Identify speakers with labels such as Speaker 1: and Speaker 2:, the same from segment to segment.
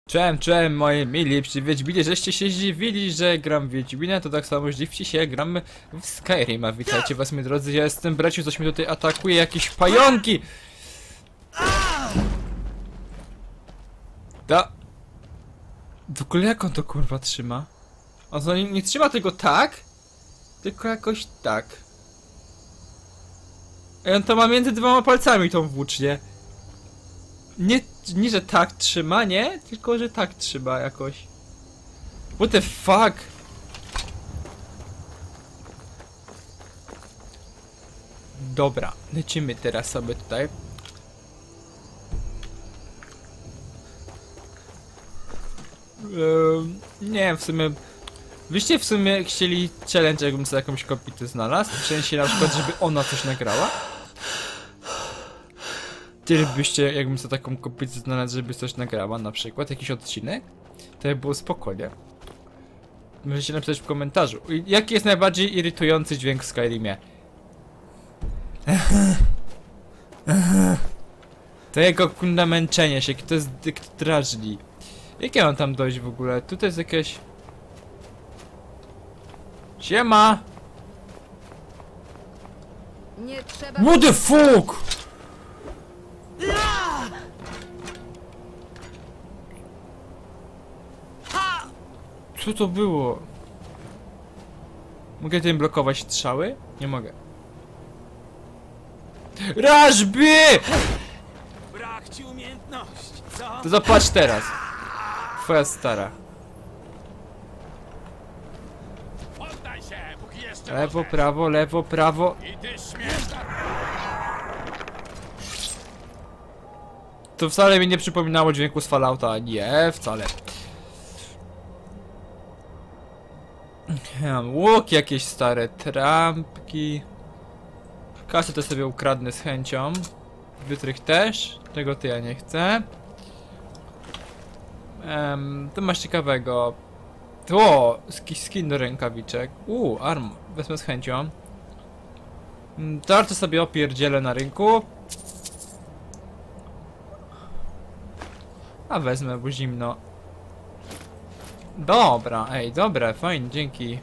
Speaker 1: Cześć, moi mili, przy Wiedźminie, żeście się zdziwili, że gram w Wiedźmina, to tak samo zdziwcie się, gramy w Skyrima. Witajcie was, moi drodzy, ja jestem Braciu, coś mnie tutaj atakuje, jakieś pająki! W ogóle jak on to kurwa trzyma? On to nie trzyma tego tak, tylko jakoś tak. I on to ma między dwoma palcami tą włócznię. Nie, że tak trzyma, nie? Tylko, że tak trzyma jakoś. What the fuck? Dobra, lecimy teraz sobie tutaj. Nie wiem, w sumie... Wyście w sumie chcieli challenge, jakbym sobie jakąś kopię znalazł? W sensie na przykład, żeby ona coś nagrała? Chcielibyście, jakbym sobie taką kopię znalazł, żeby coś nagrała, na przykład jakiś odcinek? To by było spokojnie. Możecie napisać w komentarzu. Jaki jest najbardziej irytujący dźwięk w Skyrimie? To jego kunda męczenie się, to jest drażni. Jak ja mam tam dojść w ogóle? Tutaj jest jakieś... Siema!
Speaker 2: Nie trzeba...
Speaker 1: What the fuck? Co to było? Mogę tym blokować strzały? Nie mogę. Rażby!
Speaker 3: Brak ci umiejętności, co?
Speaker 1: To zapłać teraz. Twoja stara.
Speaker 3: Poddaj się, póki jeszcze
Speaker 1: Lewo,
Speaker 3: możesz.
Speaker 1: prawo, lewo, prawo.
Speaker 3: I ty śmiesz tak...
Speaker 1: To wcale mi nie przypominało dźwięku z Fallouta. Nie, wcale. Mam łuk, jakieś stare trampki. Kasę to sobie ukradnę z chęcią. Wytrych też. Tego to ja nie chcę. To masz ciekawego. O, skin do rękawiczek. Arm. Wezmę z chęcią. Tarczę sobie opierdzielę na rynku. A wezmę, bo zimno. Dobra, ej, dobre, fajnie, dzięki.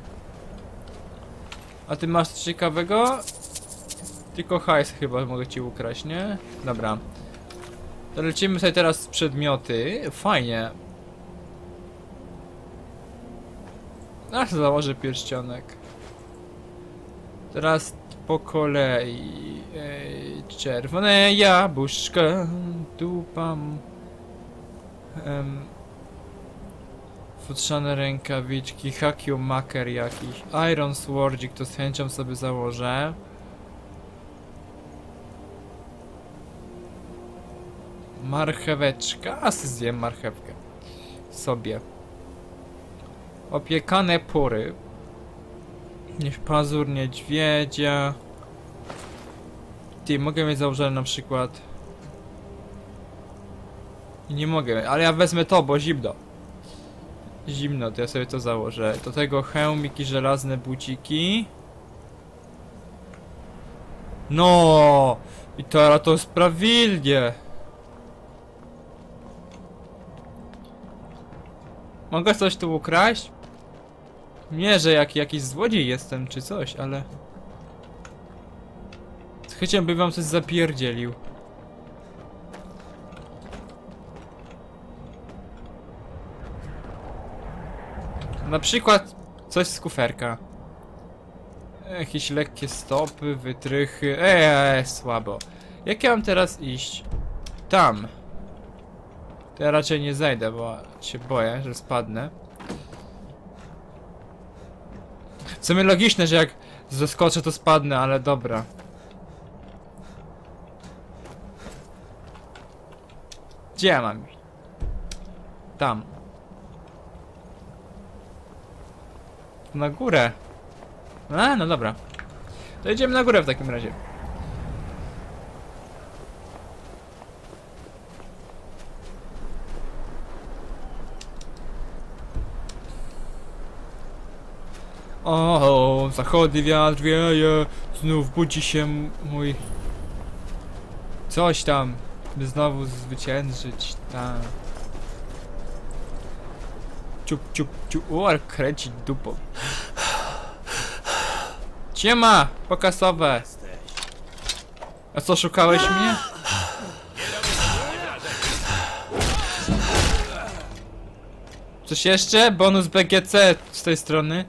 Speaker 1: A ty masz coś ciekawego? Tylko hajs chyba mogę ci ukraść, nie? Dobra. To lecimy sobie teraz z przedmioty. Fajnie. Aż założę pierścionek. Teraz po kolei. Czerwone jabłuszka. Dupam. Futrzane rękawiczki, hakio maker jakiś, iron swordzik, to z chęcią sobie założę. Marcheweczka, a zjem marchewkę sobie. Opiekane pory. Niech pazur niedźwiedzia. Ty, mogę mieć założone na przykład. Nie mogę, ale ja wezmę to, bo zimno. Zimno, to ja sobie to założę. Do tego hełmik i żelazne buciki. No! I to jest prawilnie. Mogę coś tu ukraść? Nie, że jakiś złodziej jestem czy coś, ale... Z chęcią bym wam coś zapierdzielił. Na przykład coś z kuferka. Jakieś lekkie stopy, wytrychy. Słabo. Jak ja mam teraz iść? Tam. To ja raczej nie zejdę, bo się boję, że spadnę. W sumie logiczne, że jak zeskoczę to spadnę, ale dobra. Gdzie ja mam iść? Tam. Na górę. No dobra. To idziemy na górę w takim razie. O, zachodni wiatr wieje. Znów budzi się mój... Coś tam. By znowu zwyciężyć. Tak. Ciup, ciup, ciup. O, ale kręci dupą. Siema, pokasowe. A co, szukałeś mnie? Coś jeszcze? Bonus BGC z tej strony.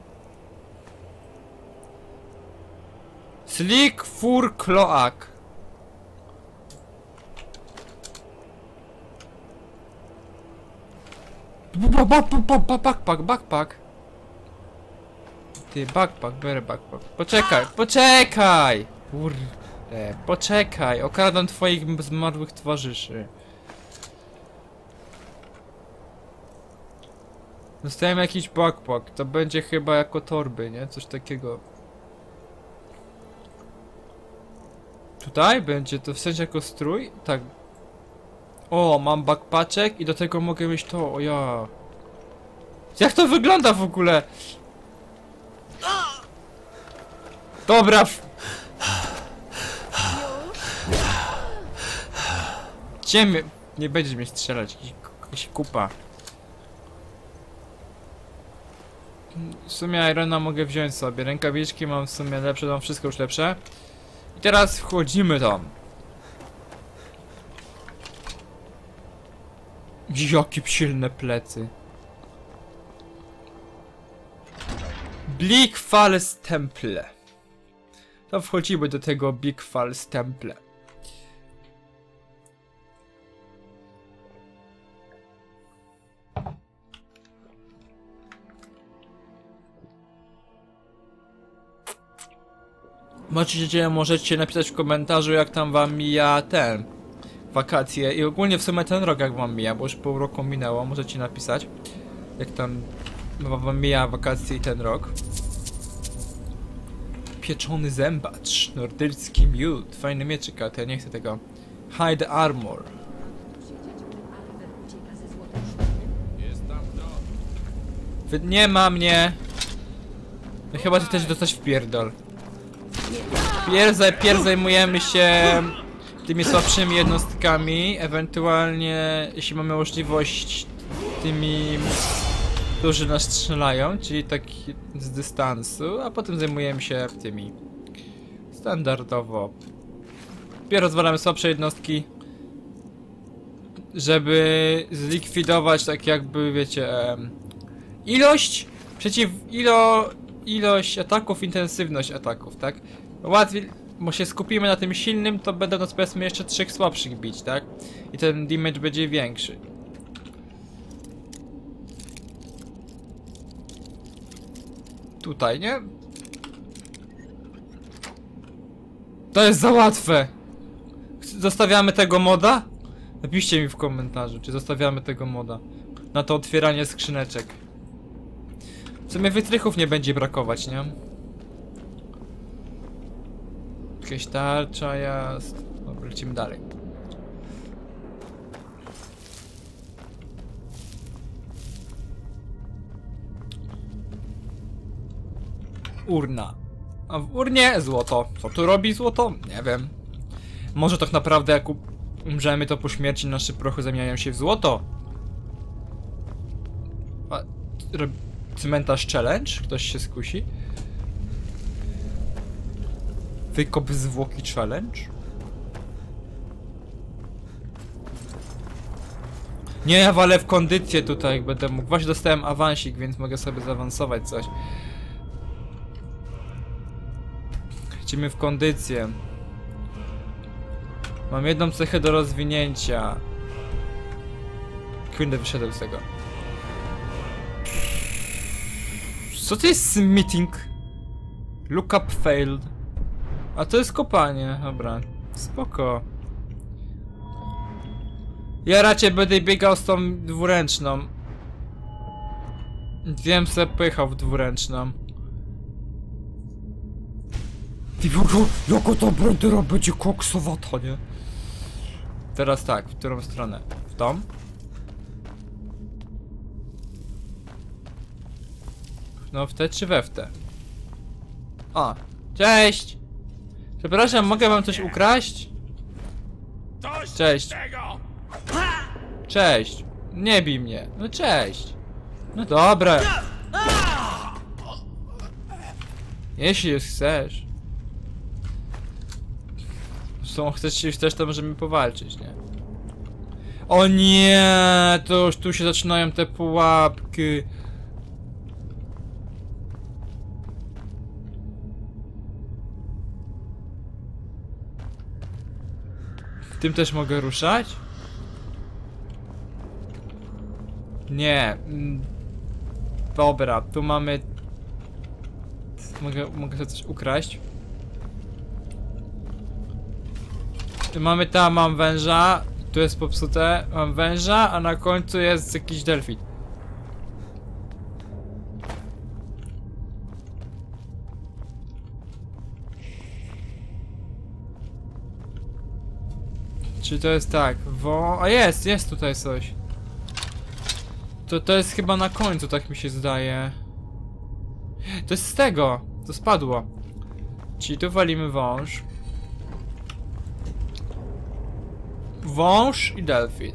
Speaker 1: Slick Fur Cloak. Backpack. Ty, backpack, biorę backpack. Poczekaj! Kurde, poczekaj, okradam twoich zmarłych towarzyszy. Dostałem jakiś backpack, to będzie chyba jako torby, nie? Coś takiego. Tutaj będzie to w sensie jako strój? Tak. O, mam backpaczek i do tego mogę mieć to, o ja. Jak to wygląda w ogóle? Dobra. Ciemnie. Nie będziesz mnie strzelać, jakaś kupa. W sumie Irona mogę wziąć sobie, rękawiczki mam w sumie lepsze, mam wszystko już lepsze. I teraz wchodzimy tam. Jakie silne plecy. Bleak Falls Temple. To wchodzimy do tego Bleak Falls Temple. Możecie napisać w komentarzu, jak tam wam mija wakacje i ogólnie w sumie ten rok jak wam mija, bo już pół roku minęło, możecie napisać jak tam wam mija wakacje i ten rok. Pieczony zębacz, nordycki miód, fajny mieczyk, ale ja nie chcę tego. Hide armor. Nie ma mnie. No chyba ty też dostać w pierdol. Pierw zajmujemy się tymi słabszymi jednostkami, ewentualnie jeśli mamy możliwość tymi, którzy nas strzelają, czyli tak z dystansu, a potem zajmujemy się tymi standardowo. Pierw rozwalamy słabsze jednostki, żeby zlikwidować tak jakby, wiecie, ilość ataków, intensywność ataków, tak? Łatwiej, bo się skupimy na tym silnym, to będą nas powiedzmy jeszcze 3 słabszych bić, tak? I ten damage będzie większy. Tutaj, nie? To jest za łatwe! Zostawiamy tego moda? Napiszcie mi w komentarzu, czy zostawiamy tego moda na to otwieranie skrzyneczek. W sumie wytrychów nie będzie brakować, nie? Jakaś tarcza jest. Dobra, lecimy dalej. Urna. A w urnie złoto. Co tu robi złoto? Nie wiem. Może tak naprawdę jak umrzemy, to po śmierci nasze prochy zamieniają się w złoto. A, cmentarz challenge? Ktoś się skusi? Wykop zwłoki challenge? Nie, ja walę w kondycję tutaj, jak będę mógł. Właśnie dostałem awansik, więc mogę sobie zaawansować coś. Lecimy w kondycję. Mam jedną cechę do rozwinięcia. Kurde, wyszedłem z tego. Co to jest smithing? Lookup failed. A to jest kopanie, dobra. Spoko. Ja raczej będę biegał z tą dwuręczną. Wiem, se pojechał w dwuręczną. Ty, jaka ta brandera będzie koksowata, nie? Teraz tak, w którą stronę? W tą? No w te czy we w te? A, cześć! Przepraszam, mogę wam coś ukraść? Cześć. Cześć. Nie bij mnie. No cześć. No dobra. Jeśli już chcesz. Zresztą chcesz, to możemy powalczyć, nie? O nie, to już tu się zaczynają te pułapki. Tym też mogę ruszać? Nie. Dobra, tu mamy... Mogę sobie coś ukraść? Mamy tam, mam węża. Tu jest popsute, mam węża, a na końcu jest jakiś delfin. Czy to jest tak? A jest tutaj coś. To jest chyba na końcu, tak mi się zdaje. To jest z tego, to spadło. Czyli tu walimy wąż. Wąż i delfin.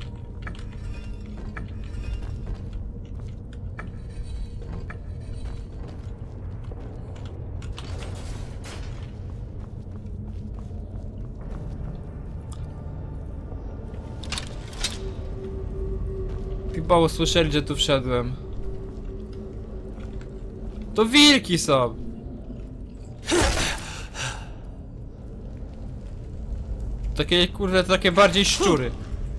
Speaker 1: Chyba usłyszeli, że tu wszedłem. To wilki są. Takie kurde, takie bardziej szczury.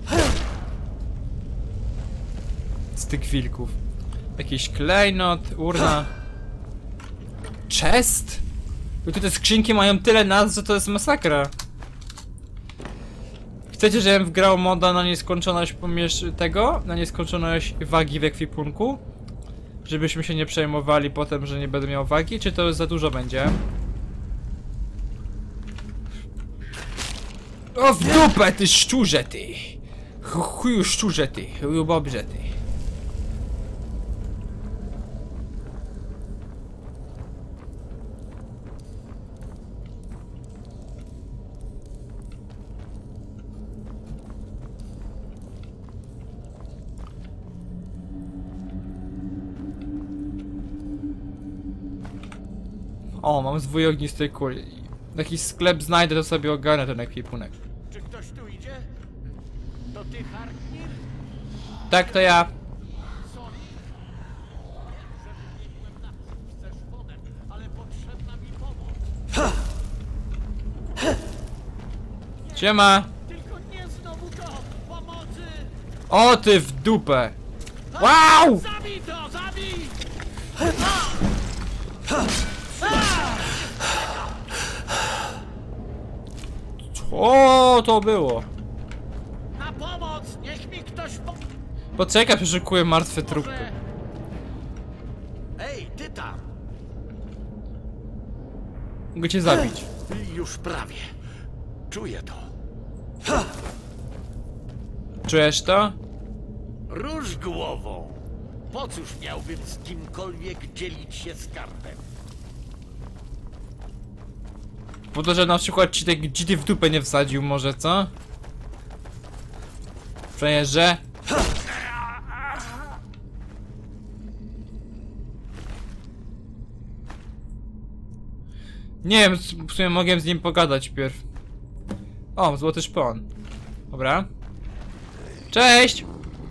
Speaker 1: Z tych wilków. Jakiś klejnot, urna. Chest? Bo tu te skrzynki mają tyle nazw, że to jest masakra. Chcecie, żebym wgrał moda na nieskończoność na nieskończoność wagi w ekwipunku? Żebyśmy się nie przejmowali potem, że nie będę miał wagi, czy to za dużo będzie? O w dupę, ty szczurze, ty! Chuju szczurze, ty! Chuju bobrze, ty! O, mam zwój ognistej kuli. Jakiś sklep znajdę, to sobie ogarnę ten ekwipunek.
Speaker 3: Czy ktoś tu idzie? To ty, Harknir?
Speaker 1: Tak, to ja.
Speaker 3: Sorry. Wiem, że wybiegłem na to. Chcesz wodę, ale potrzebna mi pomoc.
Speaker 1: Siema!
Speaker 3: Tylko nie znowu to! Pomocy!
Speaker 1: O ty w dupę! Wow!
Speaker 3: Zabij to! Zabij!
Speaker 1: Co to było?
Speaker 3: Na pomoc! Niech mi ktoś
Speaker 1: Poczekaj, przeszukuję martwe trupy.
Speaker 3: pomoże! Ej, ty tam!
Speaker 1: Mogę cię zabić.
Speaker 3: Już prawie. Czuję to.
Speaker 1: Czujesz to?
Speaker 3: Róż głową! Po cóż miałbym z kimkolwiek dzielić się skarbem?
Speaker 1: Po to, że na przykład ci te dzidy w dupę nie wsadził może, co? Frajerze? Nie wiem, w sumie mogłem z nim pogadać pierw. O, złoty szpon. Dobra. Cześć!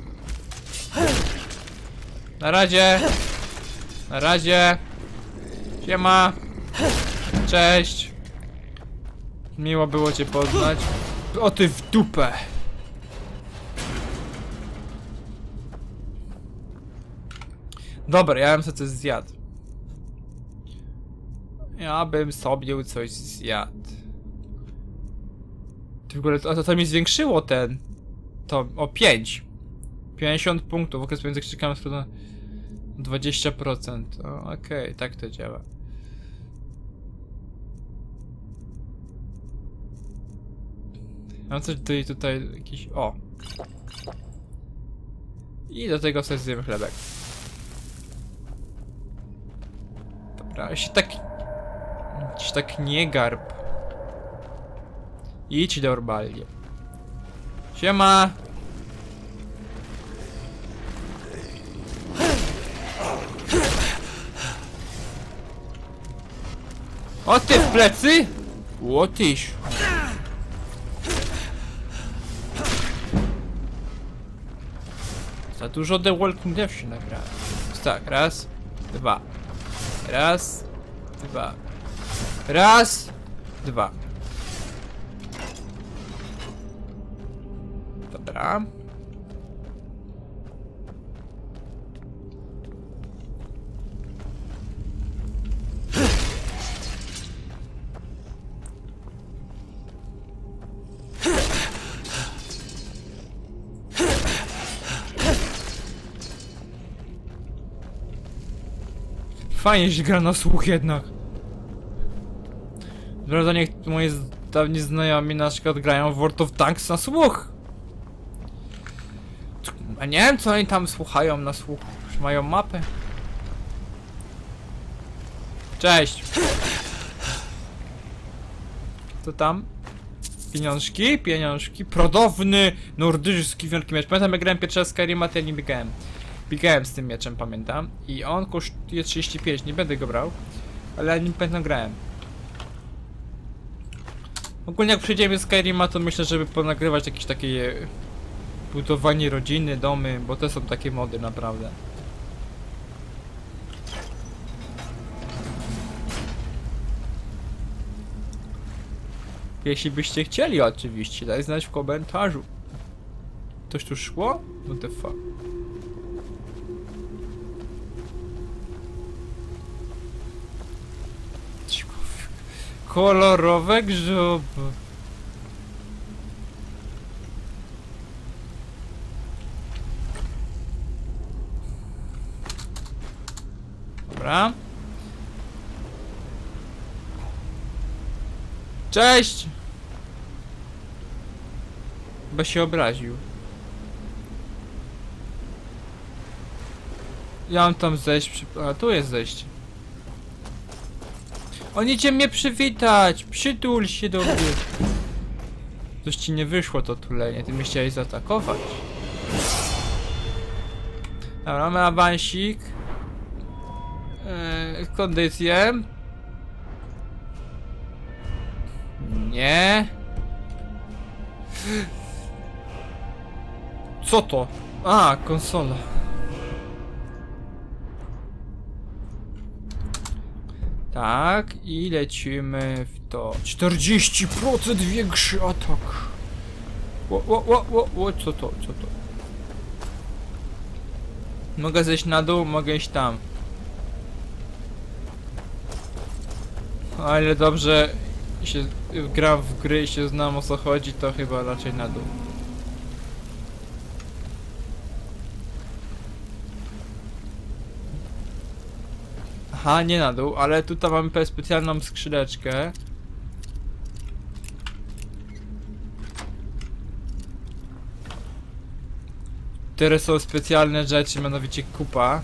Speaker 1: Na razie! Na razie! Siema! Cześć! Miło było cię poznać. O ty w dupę! Dobra, ja bym sobie coś zjadł. Ja bym sobie coś zjadł. W ogóle to mi zwiększyło to o 5. 50 punktów, okres pomiędzy krzykami na 20%. Okej, tak to działa. Mam coś tutaj jakiś... O! I do tego sobie zjemy chlebek. Dobra, ja się tak nie garb. Idź do Orbaldi. Siema! O ty w plecy! O tyś! Za dużo The Walking Dead się nagrałem. Tak, raz, dwa. Raz, dwa. Raz, dwa. Dobra. Fajnie się gra na słuch jednak. Prawda, niech moi dawni znajomi na przykład grają w World of Tanks na słuch. A nie wiem co oni tam słuchają na słuch. Już mają mapę. Cześć. Co tam? Pieniążki, pieniążki. Prodowny, nordycki wielki miecz. Pamiętam jak grałem pierwszy raz Skyrima, to ja nie biegałem. Biegałem z tym mieczem, pamiętam. I on kosztuje 35, nie będę go brał. Ale nim pamiętam grałem. Ogólnie jak przejdziemy z Skyrima, to myślę, żeby ponagrywać jakieś takie budowanie rodziny, domy, bo to są takie mody naprawdę. Jeśli byście chcieli oczywiście, daj znać w komentarzu. Coś tu szło? What the fuck? Kolorowe grzyby. Dobra. Cześć! Chyba się obraził. Ja mam tam zejść A, tu jest zejście. On idzie mnie przywitać! Przytul się do mnie! Coś ci nie wyszło to tulenie, ty mnie chciałeś zaatakować. Dobra, mamy awansik. Kondycję. Nie. Co to? A, konsola. Tak, i lecimy w to. 40% większy atak. Co to? Co to? Mogę zejść na dół, mogę iść tam. Ale dobrze się gram w gry i się znam o co chodzi, to chyba raczej na dół. Aha, nie na dół, ale tutaj mamy specjalną skrzydeczkę. Teraz są specjalne rzeczy, mianowicie kupa.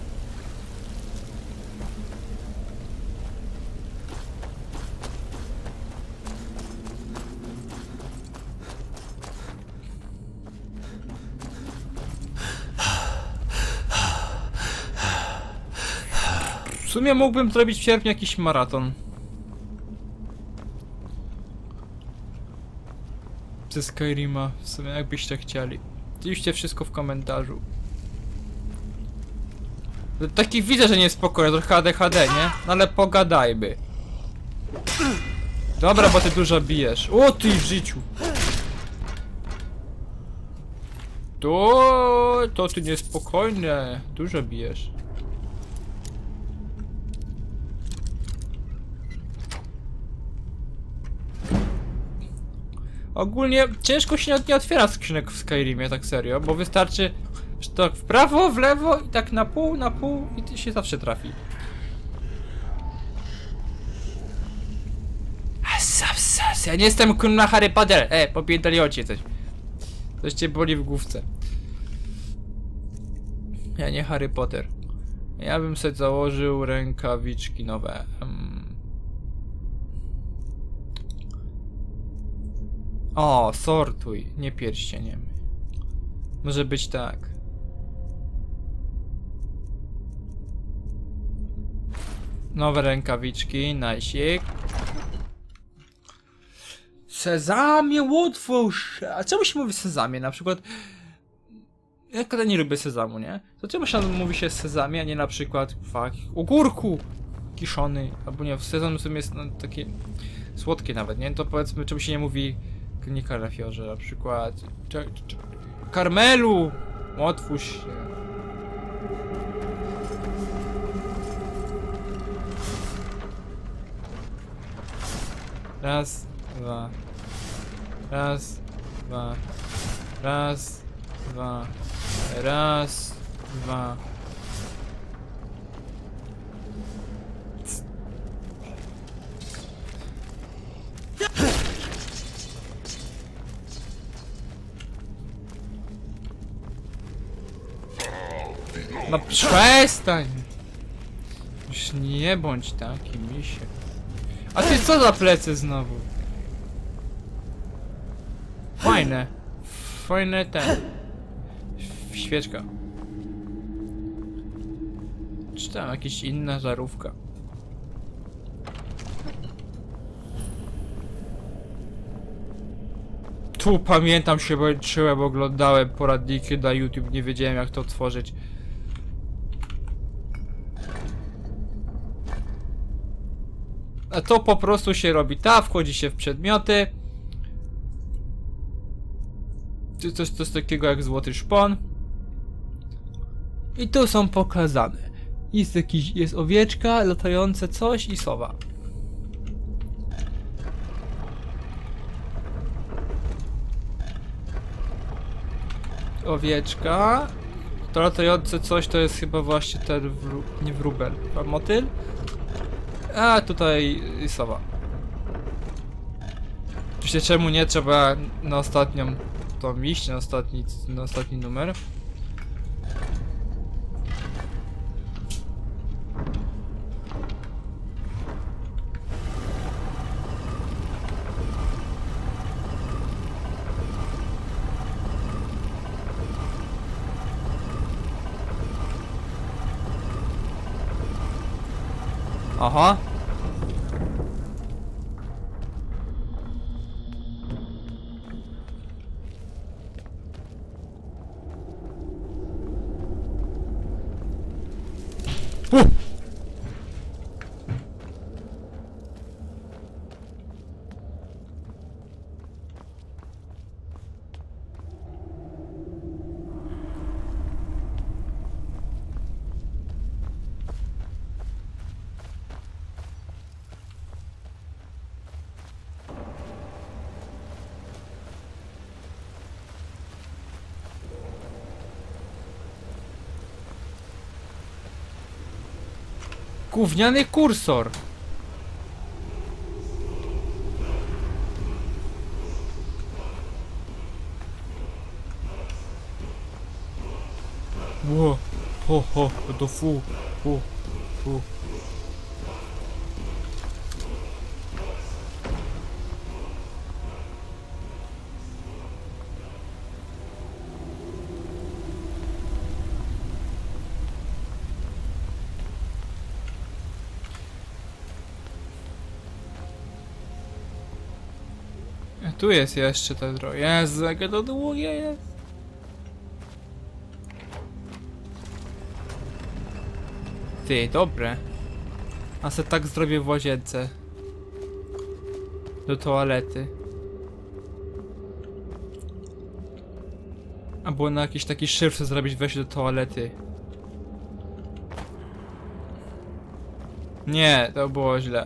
Speaker 1: W sumie mógłbym zrobić w sierpniu jakiś maraton. Ze Skyrima, w sumie jakbyście chcieli. Piszcie wszystko w komentarzu. Taki widzę, że niespokojny, trochę ADHD, nie? No ale pogadajmy. Dobra, bo ty dużo bijesz. O ty w życiu. To ty niespokojnie. Dużo bijesz. Ogólnie ciężko się nie otwiera skrzynek w Skyrimie, tak serio, bo wystarczy, że tak w prawo, w lewo i tak na pół i ty się zawsze trafi. Ja nie jestem kurna Harry Potter, popierdolicie coś. Coś cię boli w główce. Ja nie Harry Potter. Ja bym sobie założył rękawiczki nowe. O, sortuj, nie pierścieniem. Może być tak. Nowe rękawiczki, najsik. Sezamie, otwórz! A czemu się mówi sezamie? Na przykład... Ja kada nie lubię sezamu, nie? To czemu się mówi się sezamie, a nie na przykład... Fuck, ogórku! Kiszony, albo nie, sezam w sumie jest no, takie... Słodkie nawet, nie? To powiedzmy, czemu się nie mówi... Nie kalafiorze, na przykład... Karmelu! Otwórz się. Raz, dwa. Raz, dwa. Raz, dwa. Raz, dwa. No przestań! Już nie bądź taki, misie. A ty co za plecy znowu? Fajne. Fajne ten. Świeczka. Czy tam jakaś inna żarówka? Tu pamiętam się męczyłem, bo oglądałem poradniki na YouTube, nie wiedziałem jak to tworzyć. A to po prostu się robi tak, wchodzi się w przedmioty. Coś takiego jak złoty szpon. I tu są pokazane. Jest owieczka, latające coś i sowa. Owieczka. To latające coś to jest chyba właśnie ten nie wróbel, a motyl. A tutaj sowa. Oczywiście czemu nie trzeba na ostatnią tą iść, na ostatni numer. Aha. Gówniany kursor. Ło, ho, to fu. Tu jest jeszcze ta droga. Jezu, jakie to długie jest. Ty, dobre. A se tak zrobię w łazience. Do toalety. Albo na jakiś taki szyf zrobić wejść do toalety. Nie, to było źle.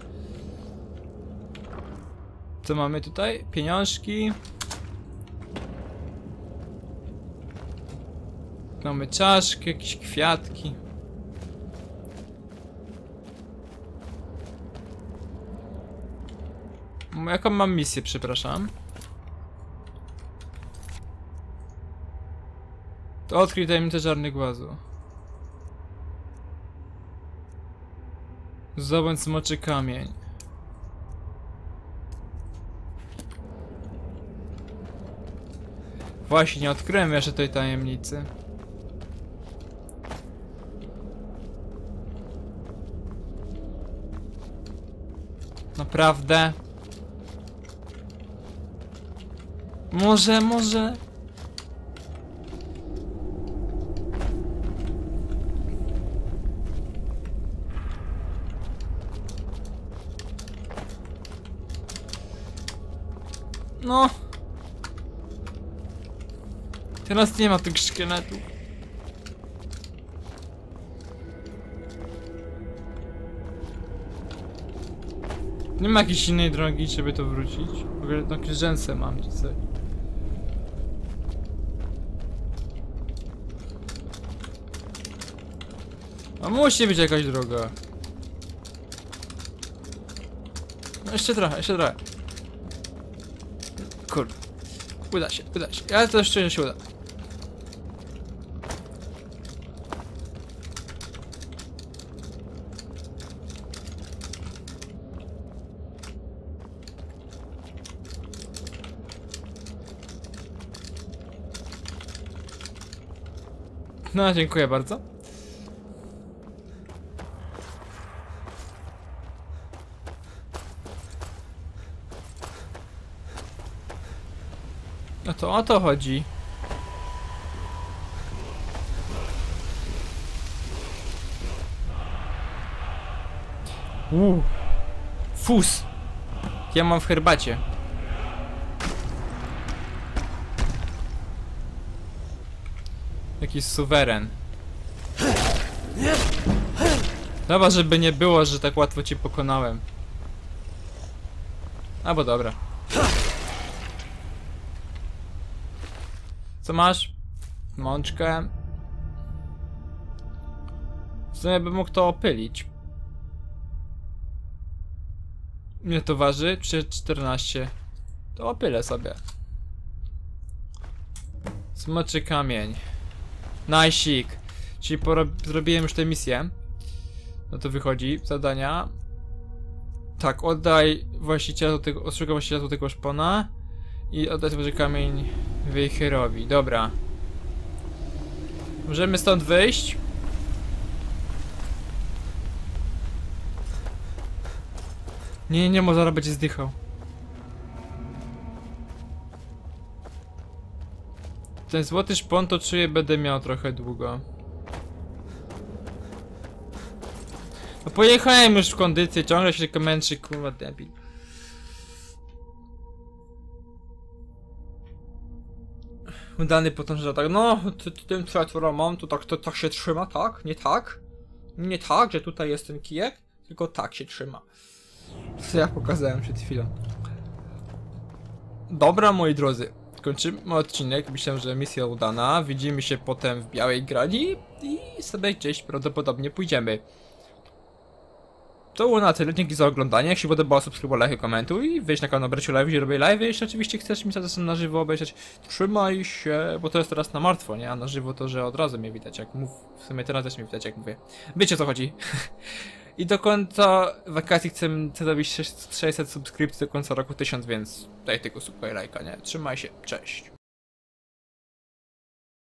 Speaker 1: Co mamy tutaj? Pieniążki. Mamy czaszki, jakieś kwiatki. Jaką mam misję, przepraszam? To odkryj tajemnicę Czarny Głazu. Zdobądź smoczy kamień. Właśnie, nie odkryłem jeszcze tej tajemnicy. Naprawdę? Może... No. Teraz nie ma tych szkieletów. Nie ma jakiejś innej drogi, żeby to wrócić. W ogóle no księżęce mam czy coś. A musi być jakaś droga. No jeszcze trochę. Kurde. Uda się. Ja to jeszcze się uda. No, dziękuję bardzo. No to o to chodzi. Fus. Ja mam w herbacie. Jakiś suweren. Dobra, żeby nie było, że tak łatwo cię pokonałem. Albo dobra. Co masz? Mączkę. W sumie bym mógł to opylić. Ile to waży? 14. To opylę sobie. Smoczy kamień. Najsik. Czyli zrobiłem już tę misję. No to wychodzi. Zadania. Tak, oddaj właściciela do tego, odszukaj właściciela do tego szpona. I oddaj smoczy kamień Wejherowi. Dobra. Możemy stąd wyjść. Nie, może zaraz będzie zdychał. Ten złoty szpon to czuję, będę miał trochę długo. No pojechałem już w kondycję, ciągle się tylko męczy, kurwa debil. Udany potem, że tak, no, tym co mam, to tak się trzyma, tak? Nie tak? Nie tak, że tutaj jest ten kijek, tylko tak się trzyma. Co ja pokazałem przed chwilą. Dobra, moi drodzy, kończymy odcinek. Myślę, że misja udana. Widzimy się potem w Białej Grani i sobie gdzieś prawdopodobnie pójdziemy. To było na tyle, dzięki za oglądanie. Jak się podobało, subskrybuj, lajkuj, komentuj. Wejdź na kanał Breciu Live, gdzie robię live. Jeśli oczywiście chcesz mi czasem na żywo obejrzeć, trzymaj się, bo to jest teraz na martwo, nie? A na żywo to, że od razu mnie widać, jak mów. W sumie teraz też mnie widać, jak mówię. Wiecie, o co chodzi. I do końca wakacji chcę zrobić 600 subskrypcji, do końca roku 1000, więc daj tego super lajka, nie? Trzymaj się, cześć.